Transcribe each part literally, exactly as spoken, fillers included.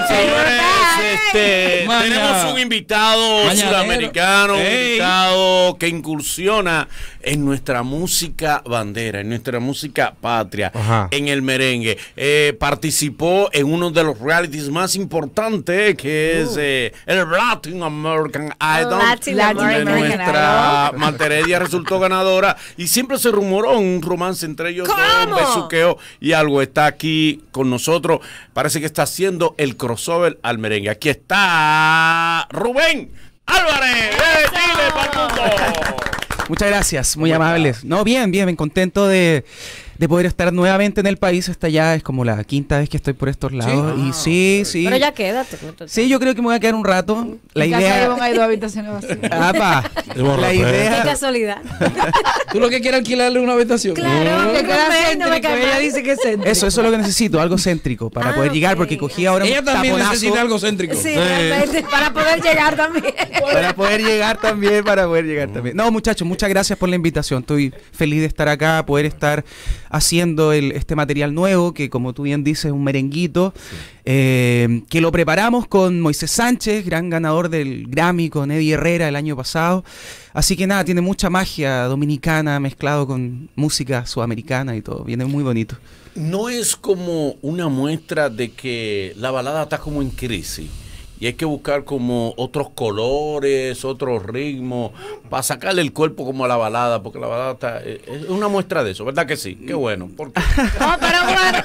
Señores, este, tenemos un invitado Mañanero. sudamericano, un Ey. invitado que incursiona en nuestra música bandera, en nuestra música patria, Ajá. en el merengue. Eh, participó en uno de los realities más importantes, que es uh. eh, el Latin American Idol. Latin American Nuestra Marta Heredia resultó ganadora y siempre se rumoró un romance entre ellos dos, un besuqueo y algo. Está aquí con nosotros. Parece que está haciendo el crossover al merengue. Aquí está Rubén Álvarez de Chile para el mundo. Muchas gracias, muy amables. No, bien, bien, bien contento de, de poder estar nuevamente en el país. Esta ya es como la quinta vez que estoy por estos lados. ¿Sí? Y sí, sí. Pero ya quédate. Sí, yo creo que me voy a quedar un rato. La en idea... casa hay dos habitaciones vacías. Apa, la idea... Qué casualidad. ¿Tú lo que quieres alquilarle una habitación? Claro, que queda céntrico. Ella dice que es céntrico. Eso, eso es lo que necesito, algo céntrico para ah, poder okay. llegar, porque cogí ahora Ella un también taponazo. necesita algo céntrico. Sí, sí. Para poder llegar también. Para poder llegar también, para poder llegar también. No, muchachos, muchas gracias por la invitación. Estoy feliz de estar acá, poder estar haciendo el, este material nuevo, que como tú bien dices, es un merenguito, sí. eh, que lo preparamos con Moisés Sánchez, gran ganador del Grammy con Eddie Herrera el año pasado. Así que nada, tiene mucha magia dominicana mezclado con música sudamericana y todo. Viene muy bonito. ¿No es como una muestra de que la balada está como en crisis? Y hay que buscar como otros colores, otros ritmos, para sacarle el cuerpo como a la balada, porque la balada está, es una muestra de eso, ¿verdad que sí? Qué bueno. Porque... No, pero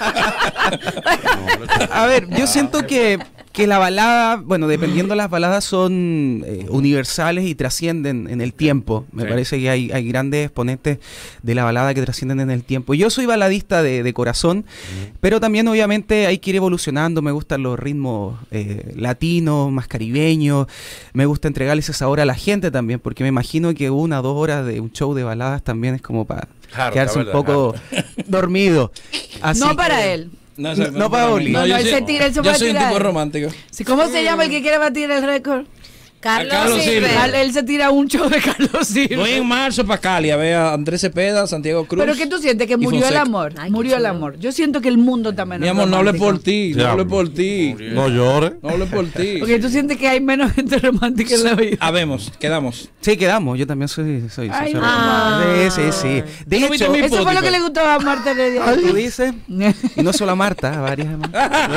bueno. A ver, yo siento que, que la balada, bueno, dependiendo de las baladas, son eh, universales y trascienden en el tiempo. Me sí. parece que hay, hay grandes exponentes de la balada que trascienden en el tiempo. Yo soy baladista de, de corazón, uh-huh. pero también obviamente hay que ir evolucionando. Me gustan los ritmos eh, latinos, más caribeño, me gusta entregarles esa hora a la gente también, porque me imagino que una o dos horas de un show de baladas también es como para claro, quedarse un poco claro. dormido. Así no que, para él. No, no, no para Oli. No, no, yo él soy, se tira, él se yo puede soy tirar. un tipo romántico. Sí, ¿cómo se llama el que quiere batir el récord? Carlos, Carlos Silva. Silva. Él se tira un show de Carlos Silva. Voy en marzo para Cali a ver a Andrés Cepeda, Santiago Cruz. Pero ¿qué tú sientes? Que murió el amor. Ay, murió el amor. Yo siento que el mundo también. Mi amor, no hable por ti. No hable por ti. No llores. No hable por ti. Porque tú sientes que hay menos gente romántica en la vida. Habemos, quedamos. Sí, quedamos. Yo también soy. soy, Ay, soy no. Sí, sí, sí. De ¿Tú no hecho, viste mi eso foto, fue lo que le gustaba a Marta Heredia. tú dices. Y no solo a Marta, a varias más.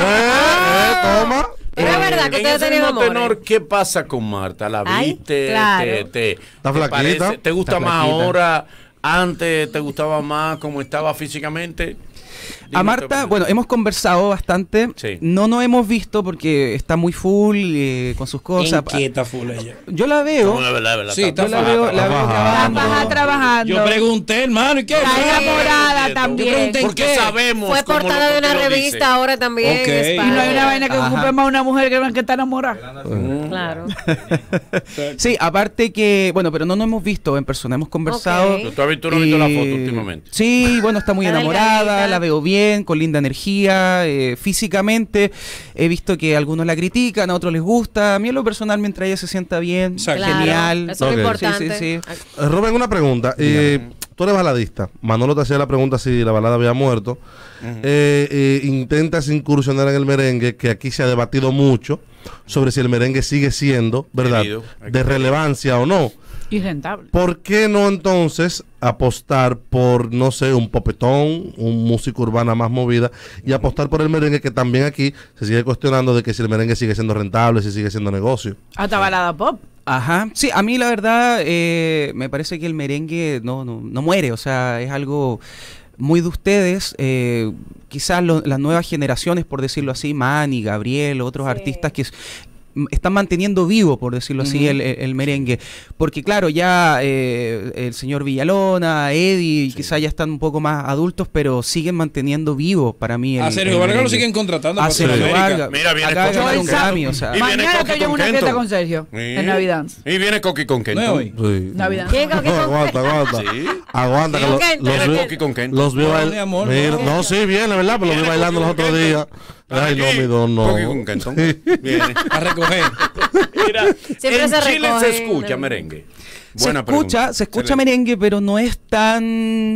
eh, toma. Pero es verdad que en ustedes ese tenían mismo amor. tenor, ¿qué pasa con Marta? ¿La Ay, viste? claro. ¿Te, te, Está te flaquita. parece? ¿Te gusta Está más flaquita. ahora? ¿Antes te gustaba más como estaba físicamente? Dime A Marta, tú. bueno, hemos conversado bastante. Sí. No nos hemos visto porque está muy full eh, con sus cosas. Inquieta full ella. Yo la veo. No, de verdad, de verdad, Sí, está- Yo la está veo, faja, la veo faja. trabajando. Trabaja trabajando. Yo pregunté, hermano, ¿y qué? Está enamorada Yo también. pregunté, ¿en Porque qué? sabemos Fue cómo portada lo- de una lo dice. revista ahora también. Ok. en Y España. no hay una vaina que Ajá. ocupe más a una mujer que una que está enamorada. Claro. Sí, aparte que, bueno, pero no nos hemos visto en persona, hemos conversado. Ok. ¿Tú has visto, no has visto la Eh, foto últimamente? Sí, bueno, está muy Está enamorada, delgadita. la veo bien, con linda energía, eh, físicamente. He visto que algunos la critican, a otros les gusta. A mí en lo personal, mientras ella se sienta bien, Exacto. Claro, genial. eso es Ok. lo importante. Sí, sí, Eh, Rubén, una pregunta. Eh, tú eres baladista. Manolo te hacía la pregunta si la balada había muerto. eh, eh, intentas incursionar en el merengue, que aquí se ha debatido mucho sobre si el merengue sigue siendo, ¿verdad?, Querido, hay de que- relevancia o no. Y rentable. ¿Por qué no entonces apostar por, no sé, un popetón, un música urbana más movida, y apostar por el merengue, que también aquí se sigue cuestionando de que si el merengue sigue siendo rentable, si sigue siendo negocio? Hasta balada pop. Ajá, sí, a mí la verdad eh, me parece que el merengue no, no, no muere, o sea, es algo muy de ustedes, eh, quizás lo- las nuevas generaciones, por decirlo así, Manny, Gabriel, otros Sí. artistas que s- m- están manteniendo vivo, por decirlo así, Ujú. el, el- el merengue, porque claro, ya eh, el señor Villalona, Eddie, quizás ya están un poco más adultos, pero siguen manteniendo vivo para mí el, A Sergio el Vargas lo merengue. siguen contratando A para Sergio Sudamérica. Vargas. Mira, viene Acaba de Coqui ganar un con Ken. Grammy, o sea. Y viene Mañana Coqui estoy yo en con una Kenton. fiesta con Sergio. Sí. En Navidad. Y viene Coqui con No es Kenton. hoy. Sí. Navidad. ¿Quién con quién? Aguanta, aguanta. Sí. Aguanta, que ¿Quién lo- con Kenton? los Viene vi- Coqui con Kenton. los vi No, bail- mi amor, Mira, no. no, sí, viene, ¿verdad? Pero los vi Viene bailando los Coqui otros con días. Ay, no, Aquí, mi don, no. Coqui con Kenton. Viene. A recoger. Mira, Siempre en se Chile recoge se escucha el- merengue. Se Buena escucha, pregunta. se escucha Excelente. merengue, pero no es tan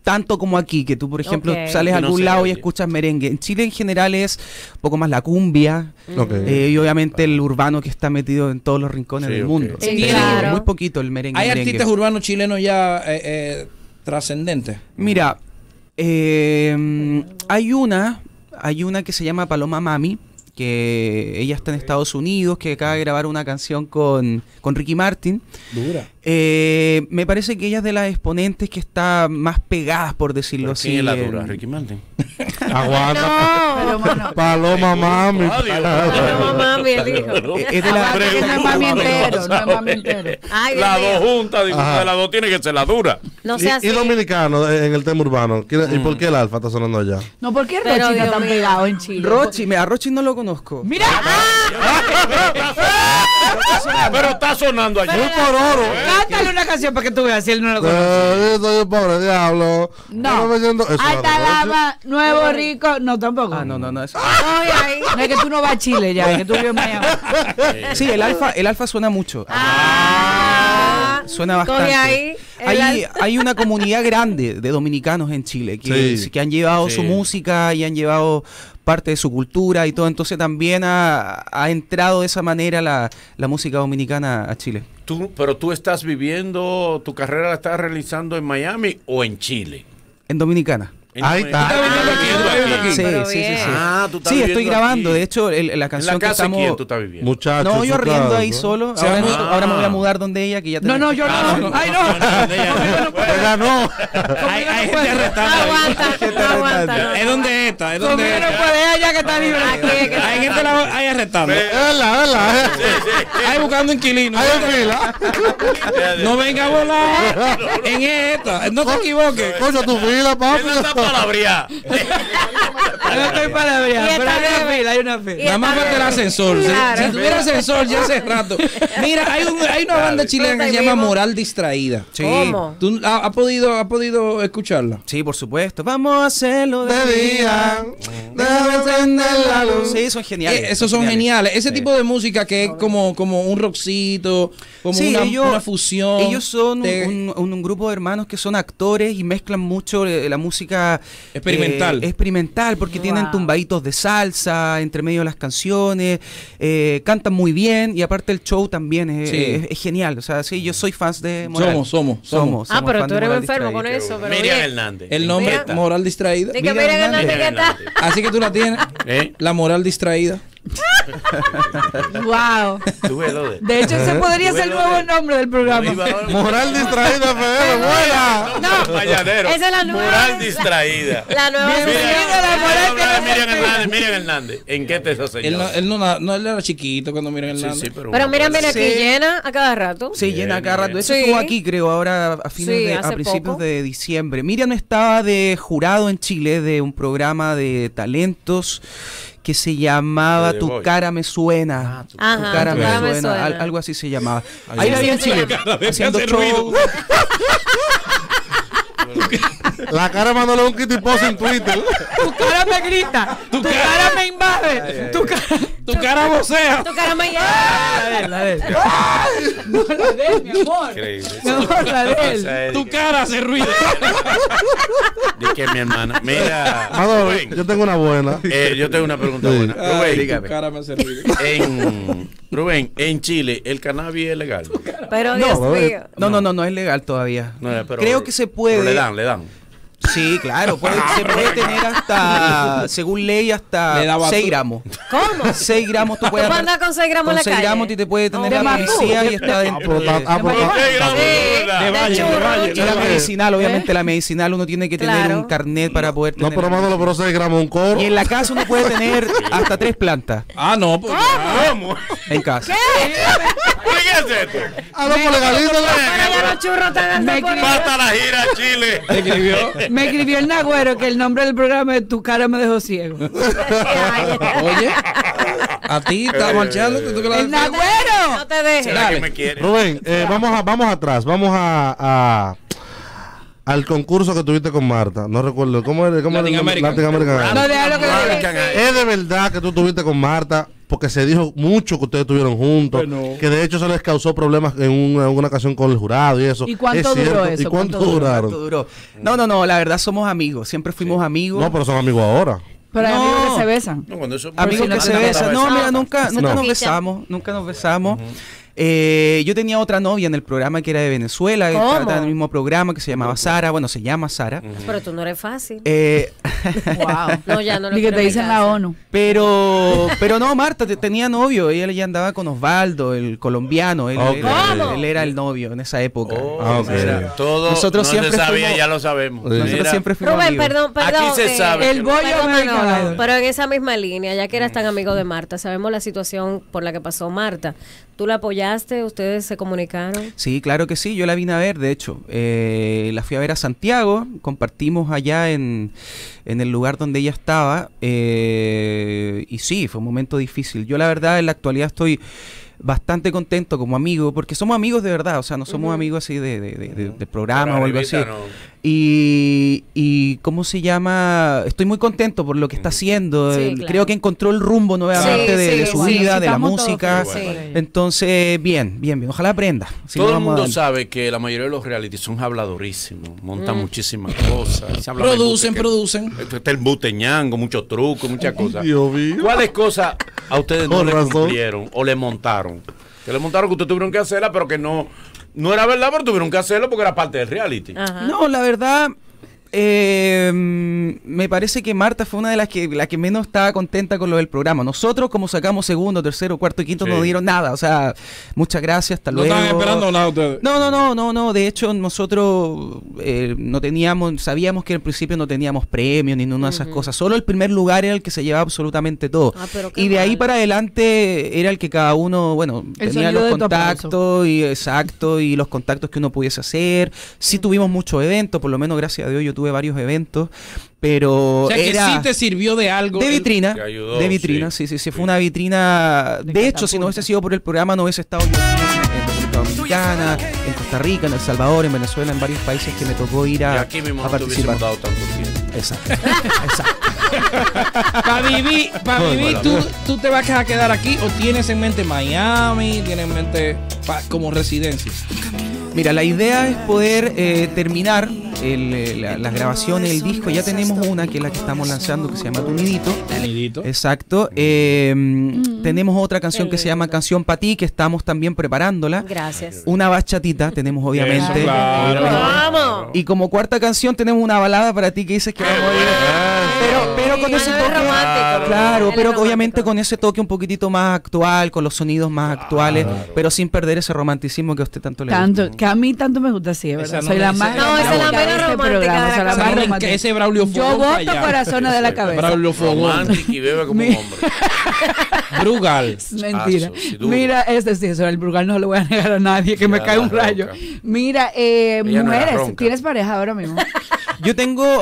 tanto como aquí, que tú, por ejemplo, Ok. sales a Que no algún se lado y oye. escuchas merengue. En Chile en general es un poco más la cumbia, Ok. eh, y obviamente el urbano que está metido en todos los rincones Sí, del ok. mundo. Sí, Pero claro. muy poquito el merengue. Hay merengue. artistas urbanos chilenos ya eh, eh, trascendentes. Mira, eh, hay una, hay una que se llama Paloma Mami, que ella está en Estados Unidos, que acaba de grabar una canción con, con Ricky Martin. Dura. Eh, me parece que ella es de las exponentes que está más pegadas, por decirlo ¿Pero así. quién es la en- dura? Ricky Martin. Aguanta. Pero, mano, Paloma mami. Paloma Mami, el hijo. Eh, es de la- aparte que no es mami entero, no es mami entero. Ay, Dios Las mío. dos juntas, digo, Ajá. una de las dos tiene que ser la dura. No Y, sea así. y dominicano eh, en el tema urbano. ¿Quién- ¿Y por qué el alfa está sonando allá? No, ¿por qué Pero, Rochi está Dios tan mío. pegado en Chile? Rochi, mira, a Rochi no lo conozco. Mira, Pero está sonando allá. Muy por oro. cántale una canción para que tú veas si él no lo conoce. Eh, yo soy un pobre diablo. No. me siento- Eso Alta era de Rochi. Lava, Nuevo Rico, no tampoco. Ah, no, no, no. Eso. Oye, ahí. No es que tú no vas a Chile ya, es que tú vives en Miami. Sí, el alfa, el alfa suena mucho. Ah, Suena bastante. coge ahí. el Hay, al- hay una comunidad grande de dominicanos en Chile que, Sí. que han llevado Sí. su música y han llevado parte de su cultura y todo. Entonces también ha, ha entrado de esa manera la, la música dominicana a Chile. Tú, pero tú estás viviendo, tu carrera la estás realizando en Miami o en Chile. En Dominicana. En- Ahí está. ¿Tú estás viviendo aquí? ¿Tú estás viviendo aquí? Sí, pero sí, sí, bien. sí. Ah, tú estás Sí, estoy viviendo grabando. aquí. De hecho, el- la ¿En la canción que casa de estamos... quién tú estás viviendo? Muchachos. No, yo su riendo ahí casa. solo. Se Ahora, llama- no- ahora me voy a mudar donde ella, que ya No, no, yo Ah, no. no. Ay, no. Te ganó. Hay, hay gente No arrestada ahí. aguanta, no aguanta. no. Es donde esta, es donde Conmigo no esta. puede ella que está libre. Aquí es que- Hay gente la- ahí arrestando. Es verdad, es verdad. Ahí buscando inquilinos. Hay en fila. No venga a volar en esta. No te equivoques. Coño, tu fila, papi. Él está palabreada. No estoy para ver, Y pero esta hay una debe- fila, hay una fila. y Nada más esta falta el debe- ascensor. Si- Claro. Si, tuviera ascensor ya hace rato. Mira, hay, un- hay una banda chilena que se llama Moral Distraída. Sí. ¿Cómo? ¿Tú has ha podido, ha podido escucharla? Sí, por supuesto. Vamos a hacerlo de, De día. día. Déjame encender la luz. Sí, son geniales. Eh, esos son geniales. Ese tipo de música que es como, como un rockcito, como Sí, una, ellos- una fusión. Ellos son un, de- un- un- un grupo de hermanos que son actores y mezclan mucho eh, la música Experimental. eh, experimental, porque tienen Wow. tumbaditos de salsa entre medio de las canciones, eh, cantan muy bien y aparte el show también es, Sí. es- es genial. O sea, sí, yo soy fans de Moral. Somos, somos, somos. Ah, pero fan tú de eres Moral enfermo con Distraída. eso. Pero Miriam bien. Hernández. El nombre, Mira. Moral Distraída. Di que Miriam Miriam Hernández Miriam que está. Hernández. Así que tú la tienes. ¿Eh? La Moral Distraída. Wow. Tú ves lo de. De hecho, ese podría ser el nuevo nombre del programa. Moral distraída, Fede. Buena. No, Mañanero. esa es la nueva. Moral distraída. La nueva. Bienvenida señora. a la moral Habla de que Miriam Hernández, Miriam Hernández. ¿En qué te esa Él no, señora? él no, na- no, él era chiquito cuando miran el Sí, Hernández. sí, pero. Pero mira, mira Sí. aquí llena a cada rato. Sí, Bien, llena cada bien. rato. De hecho, Sí. estuvo aquí, creo, ahora a fines Sí, de, hace a principios poco. de diciembre. Miriam estaba de jurado en Chile de un programa de talentos que se llamaba De Tu Voice. cara me suena. Tu Ajá, cara Tu me cara me suena. suena. al- algo así se llamaba. Ahí Ahí la sí, vi en sí, Chile Cada vez que haciendo hace show. ruido. La cara de Manolo es un kit y pose en Twitter. Tu cara me grita, tu cara me invade, tu cara. Tu cara vocea. Tu cara me llena. La de él, la de él. No la de él, mi amor. Increíble. Mi amor, la de él. Esa es Tu cara hace ruido. Di que mi hermana. Mira. Manolo, Rubén, yo tengo una buena. eh, yo tengo una pregunta Sí. buena. Ay, Rubén, tu cara me hace ruido. en, Rubén, en Chile, ¿el cannabis es legal? Pero No, Dios bebé. mío. No, no, no, no es legal todavía. No, pero- Creo que se pero puede. le dan, le dan. Sí, claro, puede- se puede tener hasta, según ley, hasta Le daba seis tú. gramos. ¿Cómo? seis gramos tú puedes puedes andar con seis gramos en con la seis calle? gramos y te puede tener De la Mapú. policía y está Ah, dentro pero de... ta- ah, pero ta- Seis gramos, Sí, ¿verdad? de De Valle, churro, de Valle. Y la churro. medicinal, obviamente la medicinal uno tiene que tener Claro. un carnet para poder No, tener. pero Manolo, pero seis gramos un coro. Y en la casa uno puede tener hasta tres plantas Ah, no, pues. ¿Cómo? en casa. ¿Qué es esto? Ah, no, pues legalízalo. Para allá los churros están Me andando por Basta la gira a Chile. Escribió. Me escribió el Nagüero que el nombre del programa es Tu cara me dejó ciego. Oye, a ti está marchando. ¿Tú que la- ¡El Nagüero! No te dejes. ¿Será que me quiere? Rubén, eh, vamos, a, vamos atrás. Vamos a, a, al concurso que tuviste con Marta. No recuerdo. ¿Cómo era? ¿Cómo Latin era? American. Latin American. No, déjalo que Es de verdad que tú tuviste con Marta, porque se dijo mucho que ustedes estuvieron juntos, Bueno. que de hecho eso les causó problemas en una, una ocasión con el jurado y eso. ¿Y cuánto ¿Es duró cierto? eso? ¿Y cuánto, ¿Cuánto duró? duraron? ¿Cuánto duró? No, no, no, la verdad somos amigos, siempre fuimos amigos. No, pero son amigos ahora. Pero hay No. amigos que se besan. No, cuando eso- Amigos si no que te se das besan. la No, besada. mira, nunca, nunca No. nos besamos, nunca nos besamos. Eh, yo tenía otra novia en el programa que era de Venezuela, que ¿Cómo? estaba en el mismo programa, que se llamaba Sara, bueno, se llama Sara. Pero tú no eres fácil. Eh, Wow. No, ya no lo Ni que quiero te en mi dicen la casa. ONU. pero, pero no, Marta te- tenía novio, ella ya andaba con Osvaldo, el colombiano, él, Ok. él- ¿Cómo? él era el novio en esa época. Oh, Ah, ok. mira, todo Nosotros no siempre se sabía, fuimos- ya lo sabemos. Sí. Nosotros Mira, siempre fuimos Rubén, amigos. perdón, perdón. Aquí se eh, sabe el que- bollo Perdón, American Manolo, Idol. pero en esa misma línea, ya que eras tan amigo de Marta, sabemos la situación por la que pasó Marta. ¿Tú la apoyaste? ¿Ustedes se comunicaron? Sí, claro que sí, yo la vine a ver, de hecho, eh, la fui a ver a Santiago, compartimos allá en, en el lugar donde ella estaba, eh, y sí, fue un momento difícil. Yo la verdad en la actualidad estoy bastante contento como amigo, porque somos amigos de verdad, o sea, no somos amigos así de, de, de- de- de programa Pero o algo así. arribita no. Y, y ¿cómo se llama? Estoy muy contento por lo que está haciendo. Sí, eh, claro. Creo que encontró el rumbo nuevamente Sí, de, sí, de su sí, vida, de la estamos todos música. felices por ella. Entonces, bien, bien, bien. Ojalá aprenda. Si Todo no, el vamos mundo a- sabe que la mayoría de los reality son habladorísimos, montan Mm. muchísimas cosas. se habla de Producen, embuste, que- producen. Está el buteñango, muchos trucos, muchas cosas. Dios mío. ¿Cuáles cosas a ustedes no Con le razón. cumplieron o le montaron? Que le montaron que ustedes tuvieron que hacerla, pero que no, no era verdad, pero tuvieron que hacerlo porque era parte del reality. Ajá. No, la verdad, eh, me parece que Marta fue una de las que, la que menos estaba contenta con lo del programa. Nosotros, como sacamos segundo, tercero, cuarto y quinto, Sí. no dieron nada. O sea, muchas gracias, hasta No luego. estaban esperando nada ustedes. No, no, no, no, no. De hecho, nosotros eh, no teníamos, sabíamos que al principio no teníamos premios ni ninguna de esas cosas. Solo el primer lugar era el que se llevaba absolutamente todo. Ah, pero qué Y de ahí mal. para adelante era el que cada uno, bueno, El tenía sonido los de tu contactos y exacto y los contactos que uno pudiese hacer. Sí tuvimos muchos eventos, por lo menos gracias a Dios yo tuve varios eventos, pero O sea, que era sí te sirvió de algo. de el- vitrina, Te ayudó, de vitrina, sí. sí, sí, sí, fue una vitrina. De, hecho, si no hubiese sido por el programa, no hubiese estado yo en República Dominicana, en Costa Rica, en El Salvador, en Venezuela, en varios países que me tocó ir Y a, aquí mismo a no te hubiésemos participar. dado tanto tiempo. Exacto, exacto. Para vivir, para Muy vivir mala ¿tú, ¿tú te vas a quedar aquí o tienes en mente Miami? ¿Tienes en mente pa- como residencia? Mira, la idea es poder eh, terminar el, eh, la- las grabaciones, el disco. Ya tenemos una que es la que estamos lanzando que se llama Tu Nidito. Nidito. Exacto. Eh, Tenemos otra canción que se llama Canción Pa' Ti, que estamos también preparándola. Gracias. Una bachatita tenemos obviamente. Eso, claro. ¡Vamos! Y como cuarta canción tenemos una balada para ti que dices que vamos a ir. Pero, pero con Sí, ese Manuel toque. es romántico. Claro, Él es pero romántico. obviamente con ese toque un poquitito más actual, con los sonidos más actuales, pero sin perder ese romanticismo que a usted tanto le gusta. Tanto, que a mí tanto me gusta así, ¿verdad? Esa no Soy la es- más No, esa es la romántica menos de este romántica programa, de la soy la casa. más Ese- romántica. ese Braulio Yo Fogón voto para allá. corazones de la cabeza. Braulio Fogón. Romántico y bebe como un Mi- hombre. Brugal. Mentira. Ah, sí, duro. Mira, este sí, eso el Brugal no le voy a negar a nadie, que me Ya cae la un rayo. ronca. Mira, eh, Ella no era mujeres, ronca. ¿tienes pareja ahora mismo? Yo tengo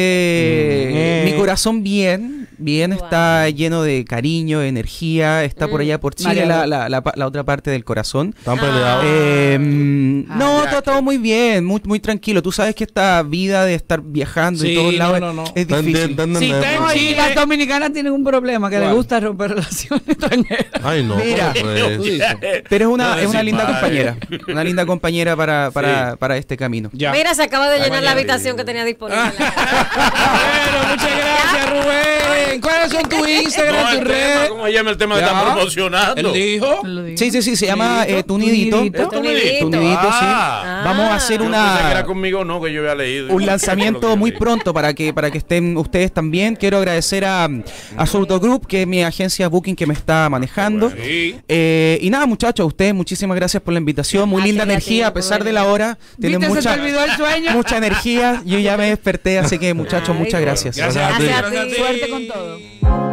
eh, Mm. mi corazón bien, bien, Wow. está lleno de cariño, de energía, está por allá por Chile María. la, la, la, pa- la otra parte del corazón. Están peleados. Eh, mm, Ah, no, ya todo, que- todo muy bien, muy, muy tranquilo. Tú sabes que esta vida de estar viajando Sí, en todos no, lados no, no. es Está en- difícil. está en- Sí, está en No, y Chile. las dominicanas tienen un problema, que les ¿Cuál? gusta romper relaciones extranjeras. Ay, no. Mira. ¿cómo fue Tú eso? dices. Pero es una, No, es una sí, linda padre. compañera, una linda compañera para, para, Sí. para este camino. Ya. Mira, se acaba de llenar la mañana. habitación que tenía disponible. Bueno, muchas gracias, Rubén. ¿Cuáles son tu Instagram, No, tu el tema, red? ¿cómo se llama el tema que Ya. están promocionando? Él dijo. Lo digo. Sí, sí, sí, se llama eh, Tu Nidito. Nidito. Tu nidito. Tu Nidito, sí. Ah. Vamos a hacer Yo no pensé que era una... conmigo, no, que yo había leído. un lanzamiento muy pronto para que para que estén ustedes también. Quiero agradecer a, a Surto Group, que es mi agencia Booking que me está manejando. Sí. Eh, y nada, muchachos, a ustedes muchísimas gracias por la invitación. Muy Gracias linda a ti energía, a por pesar de venir. la hora. Tienen ¿Viste? Se mucha, te olvidó el sueño. mucha energía. Yo ya me desperté, así que muchachos, Ay, muchas gracias. Gracias a ti. Gracias a ti. Suerte con todo.